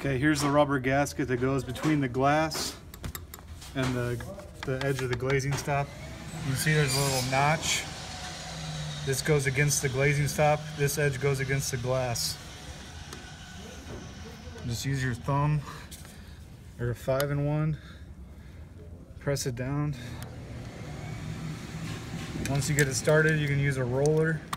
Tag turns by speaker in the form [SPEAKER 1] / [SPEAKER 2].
[SPEAKER 1] Okay, here's the rubber gasket that goes between the glass and the edge of the glazing stop. You can see there's a little notch. This goes against the glazing stop. This edge goes against the glass. Just use your thumb or a 5-in-1. Press it down. Once you get it started, you can use a roller